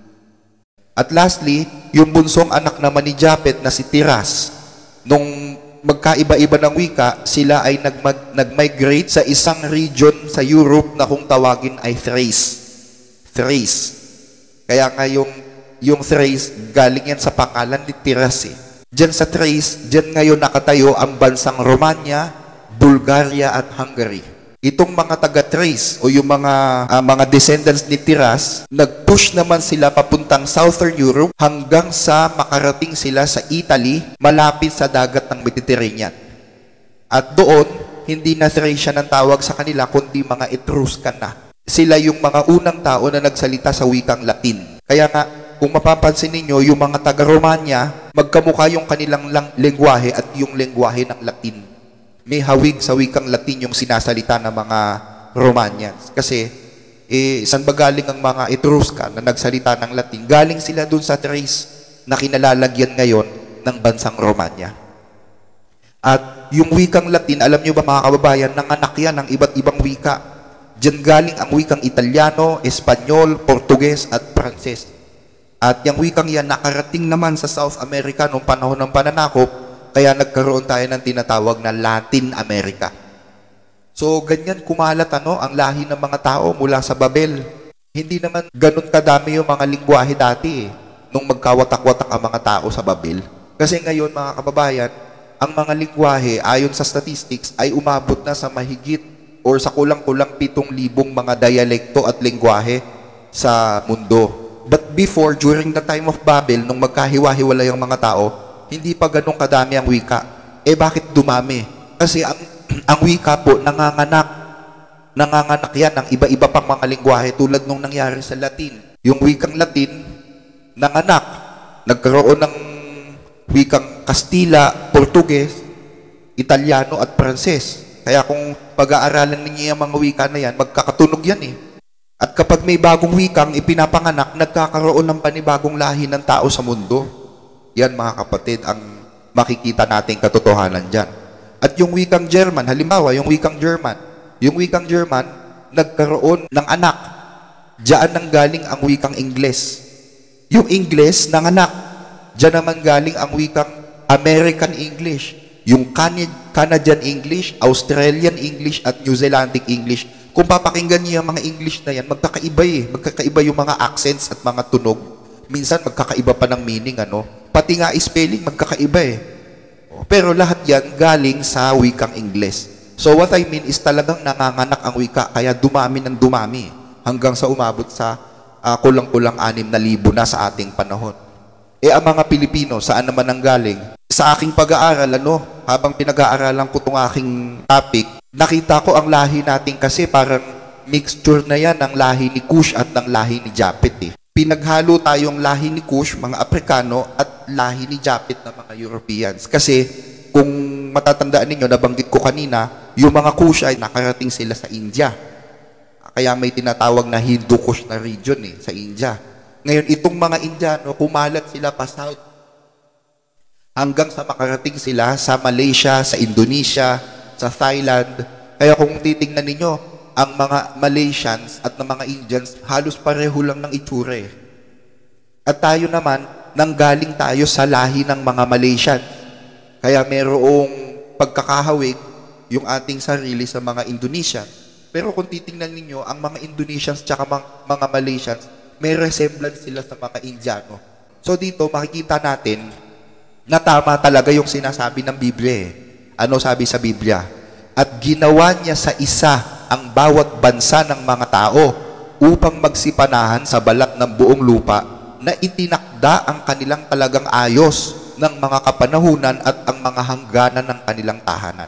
At lastly, yung bunsong anak naman ni Japet na si Tiras, nung magkaiba-iba ng wika, sila ay nag-migrate sa isang region sa Europe na kung tawagin ay Thrace. Thrace. Kaya nga yung, yung Thrace, galing yan sa pangalan ni Tiras. Eh. Diyan sa Thrace, diyan ngayon nakatayo ang bansang Romania, Bulgaria at Hungary. Itong mga taga-Thrace o yung mga uh, mga descendants ni Tiras, nag-push naman sila papuntang Southern Europe hanggang sa makarating sila sa Italy, malapit sa dagat ng Mediterranean. At doon, hindi na Thracian ang tawag sa kanila, kundi mga Etruscan na. Sila yung mga unang tao na nagsalita sa wikang Latin. Kaya nga, kung mapapansin ninyo, yung mga taga-Romania, magkamukha yung kanilang lengguwahe at yung lengguwahe ng Latin. May hawig sa wikang Latin yung sinasalita ng mga Romanians. Kasi, eh, saan ba galing ang mga Etruscan na nagsalita ng Latin? Galing sila dun sa Thrace na kinalalagyan ngayon ng bansang Romania. At yung wikang Latin, alam nyo ba mga kababayan, nanganak yan ng iba't ibang wika. Diyan galing ang wikang Italiano, Espanyol, Portuges at Pranses. At yung wikang yan nakarating naman sa South America noong panahon ng pananakop, kaya nagkaroon tayo ng tinatawag na Latin America. So, ganyan kumalat ano, ang lahi ng mga tao mula sa Babel. Hindi naman ganun kadami yung mga lingwahe dati eh, nung magkawatak-watak ang mga tao sa Babel. Kasi ngayon, mga kababayan, ang mga lingwahe, ayon sa statistics, ay umabot na sa mahigit or sa kulang-kulang pitong libong mga dialekto at lingwahe sa mundo. But before, during the time of Babel, nung magkahiwa-hiwalay ang mga tao, hindi pa ganun kadami ang wika. Eh bakit dumami? Kasi ang, ang wika po, nanganganak. Nanganganak yan ng iba-iba pang mga lingwahe tulad nung nangyari sa Latin. Yung wikang Latin, nanganak. Nagkaroon ng wikang Kastila, Portuges, Italiano at Pranses. Kaya kung pag-aaralan ninyo yung mga wika na yan, magkakatunog yan eh. At kapag may bagong wikang ipinapanganak, nagkakaroon ng panibagong lahi ng tao sa mundo. Yan mga kapatid, ang makikita nating katotohanan dyan. At yung wikang German, halimbawa, yung wikang German, yung wikang German, nagkaroon ng anak. Diyan nang galing ang wikang Ingles. Yung Ingles, ng anak. Diyan naman galing ang wikang American English. Yung Canadian English, Australian English, at New Zealandic English. Kung papakinggan niyo yung mga English na yan, magkakaiba eh. Magkakaiba yung mga accents at mga tunog. Minsan magkakaiba pa ng meaning, ano? Pati nga spelling, magkakaiba eh. Pero lahat yan galing sa wikang Ingles. So what I mean is talagang nanganganak ang wika, kaya dumami ng dumami. Hanggang sa umabot sa uh, kulang-kulang anim na libo na sa ating panahon. Eh ang mga Pilipino, saan naman ang galing? Sa aking pag-aaral, ano? Habang pinag-aaralan ko itong aking topic, nakita ko ang lahi natin kasi parang mixture na yan ng lahi ni Cush at ng lahi ni Japet eh. Pinaghalo tayong lahi ni Cush, mga Aprikano, at lahi ni Japet na mga Europeans. Kasi kung matatandaan ninyo, nabanggit ko kanina, yung mga Cush ay nakarating sila sa India. Kaya may tinatawag na Hindu-Kush na region eh, sa India. Ngayon, itong mga Indiano, kumalat sila pa south hanggang sa makarating sila sa Malaysia, sa Indonesia, sa Thailand. Kaya kung titingnan ninyo, ang mga Malaysians at ng mga Indians, halos pareho lang ng itsura eh. At tayo naman, nanggaling tayo sa lahi ng mga Malaysian. Kaya merong pagkakahawig yung ating sarili sa mga Indonesian. Pero kung titingnan ninyo, ang mga Indonesians at mga Malaysians, may resemblance sila sa mga Indiano. So dito, makikita natin na tama talaga yung sinasabi ng Biblia eh. Ano sabi sa Biblia? At ginawa niya sa isa ang bawat bansa ng mga tao upang magsipanahan sa balat ng buong lupa na itinakda ang kanilang talagang ayos ng mga kapanahunan at ang mga hangganan ng kanilang tahanan.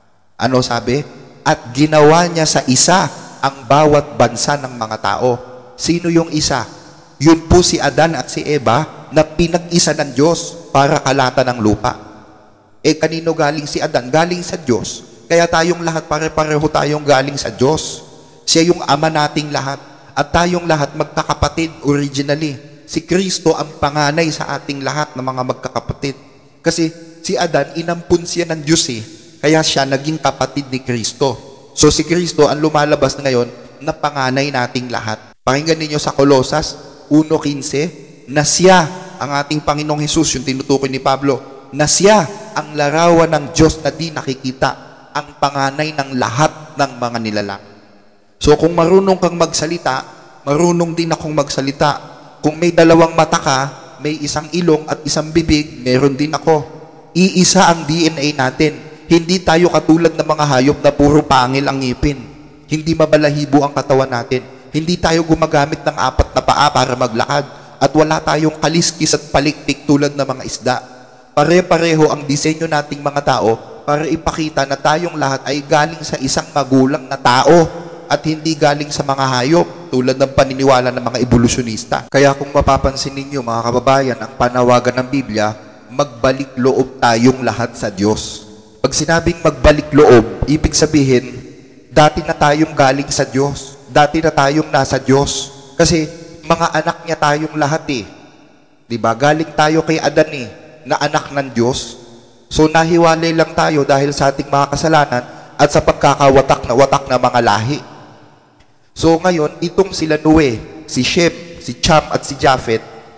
Ano sabi? At ginawa niya sa isa ang bawat bansa ng mga tao. Sino yung isa? Yun po si Adan at si Eva na pinag-isa ng Diyos para kalatan ng lupa. Eh, kanino galing si Adan? Galing sa Diyos. Kaya tayong lahat, pare-pareho tayong galing sa Diyos. Siya yung ama nating lahat. At tayong lahat magkakapatid originally. Si Kristo ang panganay sa ating lahat ng mga magkakapatid. Kasi si Adan, inampun siya ng Diyos eh. Kaya siya naging kapatid ni Kristo. So si Kristo ang lumalabas ngayon na panganay nating lahat. Pakinggan ninyo sa Colosas one fifteen na siya, ang ating Panginoong Hesus, yung tinutukoy ni Pablo, na siya ang larawan ng Diyos na di nakikita, ang panganay ng lahat ng mga nilalang. So kung marunong kang magsalita, marunong din akong magsalita. Kung may dalawang mata ka, may isang ilong at isang bibig, meron din ako. Iisa ang D N A natin. Hindi tayo katulad ng mga hayop na puro pangil ang ngipin. Hindi mabalahibo ang katawan natin. Hindi tayo gumagamit ng apat na paa para maglakad. At wala tayong kaliskis at palikpik tulad ng mga isda. Pare-pareho ang disenyo nating mga tao para ipakita na tayong lahat ay galing sa isang magulang na tao at hindi galing sa mga hayop tulad ng paniniwala ng mga evolusyonista. Kaya kung mapapansin ninyo mga kababayan, ang panawagan ng Biblia, magbalik loob tayong lahat sa Diyos. Pag sinabing magbalik loob, ibig sabihin, dati na tayong galing sa Diyos. Dati na tayong nasa Diyos. Kasi mga anak niya tayong lahat eh. Diba? Galing tayo kay Adan eh, na anak ng Diyos. So nahiwalay lang tayo dahil sa ating mga kasalanan at sa pagkakawatak na watak na mga lahi. So ngayon, itong sila Noe, si Shem, si Cham at si Japhet,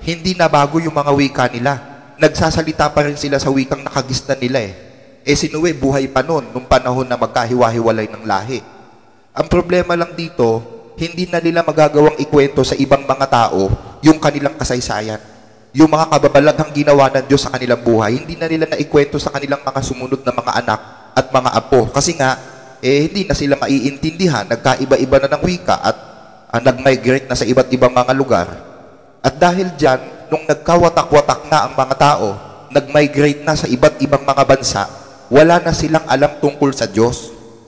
hindi na bago yung mga wika nila. Nagsasalita pa rin sila sa wikang nakagisnan nila eh. Eh si Noe, buhay pa noon, nung panahon na magkahiwa-hiwalay ng lahi. Ang problema lang dito, hindi na nila magagawang ikwento sa ibang mga tao yung kanilang kasaysayan. Yung mga kababalaghang ginawa ng Diyos sa kanilang buhay, hindi na nila naikwento sa kanilang mga sumunod na mga anak at mga apo. Kasi nga, eh hindi na sila maiintindihan, nagkaiba-iba na ng wika at uh, nag-migrate na sa iba't ibang mga lugar. At dahil dyan, nung nagkawatak-watak na ang mga tao, nag-migrate na sa iba't ibang mga bansa, wala na silang alam tungkol sa Diyos.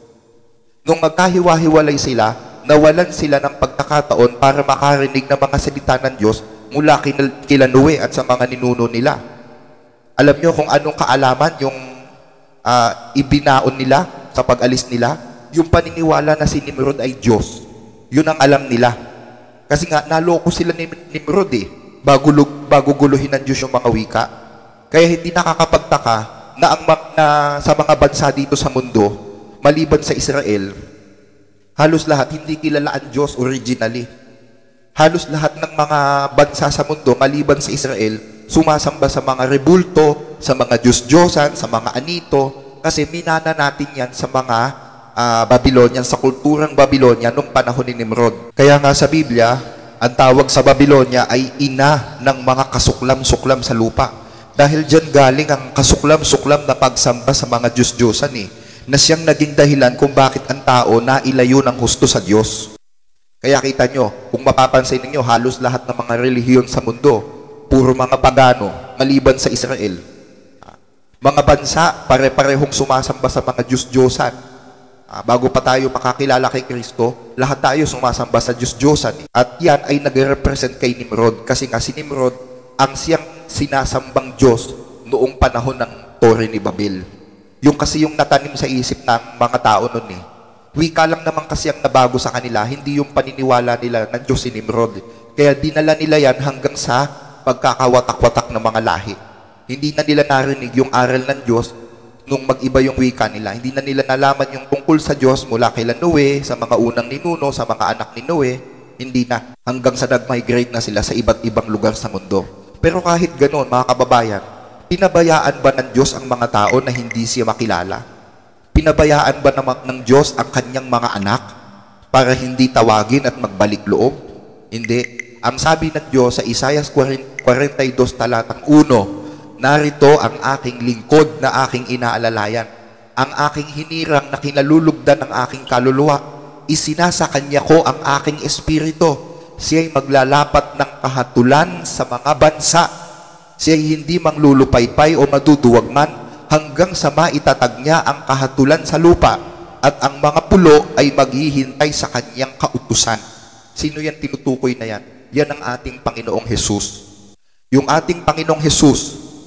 Nung magkahiwa-hiwalay sila, nawalan sila ng pagkakataon para makarinig ng mga salita ng Diyos mula kila Noe at sa mga ninuno nila. Alam nyo kung anong kaalaman yung uh, ibinaon nila sa pag-alis nila? Yung paniniwala na si Nimrod ay Diyos. Yun ang alam nila. Kasi nga, naloko sila ni Nimrod eh, bago, bago guluhin ng Diyos yung mga wika. Kaya hindi nakakapagtaka na, ang, na sa mga bansa dito sa mundo, maliban sa Israel, halos lahat hindi kilala ang Diyos originally. Halos lahat ng mga bansa sa mundo, maliban sa Israel, sumasamba sa mga rebulto, sa mga Diyos-Diyosan, sa mga anito, kasi minana natin yan sa mga uh, Babylonian, sa kulturang Babylonia nung panahon ni Nimrod. Kaya nga sa Biblia, ang tawag sa Babylonia ay ina ng mga kasuklam-suklam sa lupa. Dahil dyan galing ang kasuklam-suklam na pagsamba sa mga Diyos-Diyosan eh, na siyang naging dahilan kung bakit ang tao nailayo ng husto sa Diyos. Kaya kita nyo, kung mapapansin ninyo, halos lahat ng mga relihiyon sa mundo, puro mga pagano, maliban sa Israel. Mga bansa, pare-parehong sumasamba sa mga Diyos-Diyosan. Bago pa tayo makakilala kay Kristo, lahat tayo sumasamba sa Diyos-Diyosan. At yan ay nag-represent kay Nimrod. Kasi nga si Nimrod, ang siyang sinasambang Diyos noong panahon ng Tore ni Babel. Yung kasi yung natanim sa isip ng mga tao noon eh. Wika lang naman kasi ang nabago sa kanila, hindi yung paniniwala nila ng Diyos si Nimrod. Kaya dinala nila yan hanggang sa pagkakawatak-watak ng mga lahi. Hindi na nila narinig yung aral ng Diyos nung mag-iba yung wika nila. Hindi na nila nalaman yung tungkol sa Diyos mula kay Noe, sa mga unang ninuno, sa mga anak ni Noe. Hindi na. Hanggang sa nag-migrate na sila sa iba't ibang lugar sa mundo. Pero kahit ganoon, mga kababayan, pinabayaan ba ng Diyos ang mga tao na hindi siya makilala? Pinabayaan ba naman ng Diyos ang kanyang mga anak para hindi tawagin at magbalik loob? Hindi. Ang sabi ng Diyos sa Isaiah forty-two talatang one, narito ang aking lingkod na aking inaalalayan, ang aking hinirang na kinalulugdan ng aking kaluluwa, isinasa kanya ko ang aking espiritu. Siya'y maglalapat ng kahatulan sa mga bansa. Siya'y hindi manglulupaypay o maduduwag man, hanggang sa maitatag niya ang kahatulan sa lupa, at ang mga pulo ay maghihintay sa kanyang kautusan. Sino yan tinutukoy na yan? Yan ang ating Panginoong Hesus. Yung ating Panginoong Hesus,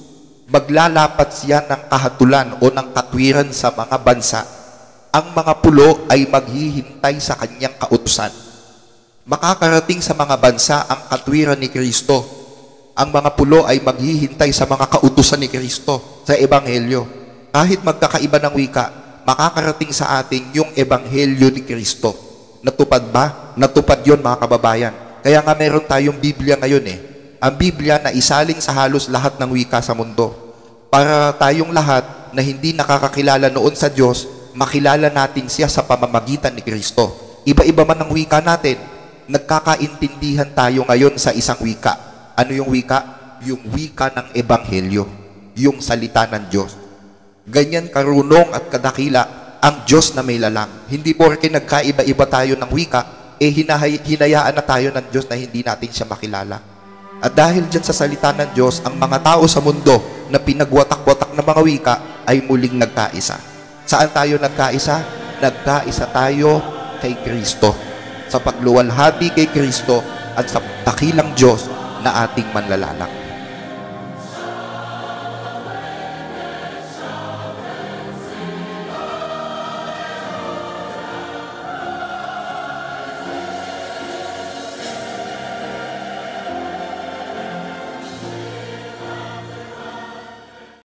maglalapat siya ng kahatulan o ng katwiran sa mga bansa. Ang mga pulo ay maghihintay sa kanyang kautusan. Makakarating sa mga bansa ang katwiran ni Kristo. Ang mga pulo ay maghihintay sa mga kautusan ni Kristo sa Ebanghelyo. Kahit magkakaiba ng wika, makakarating sa atin yung Ebanghelyo ni Kristo. Natupad ba? Natupad yon mga kababayan. Kaya nga meron tayong Biblia ngayon eh. Ang Biblia na isalin sa halos lahat ng wika sa mundo. Para tayong lahat na hindi nakakakilala noon sa Diyos, makilala natin siya sa pamamagitan ni Kristo. Iba-iba man ang wika natin, nagkakaintindihan tayo ngayon sa isang wika. Ano yung wika? Yung wika ng Ebanghelyo. Yung salita ng Diyos. Ganyan karunong at kadakila ang Diyos na may lalang. Hindi porke nagkaiba-iba tayo ng wika, eh hinahay, hinayaan na tayo ng Diyos na hindi natin siya makilala. At dahil dyan sa salita ng Diyos, ang mga tao sa mundo na pinagwatak-watak na mga wika ay muling nagkaisa. Saan tayo nagkaisa? Nagkaisa tayo kay Kristo. Sa pagluwalhati kay Kristo at sa dakilang Diyos na ating manlalalang.